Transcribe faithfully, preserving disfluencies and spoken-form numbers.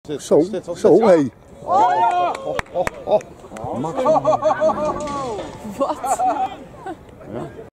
Zo, zo, hé. Oh, oh, oh, oh. Max. Wat? Ja.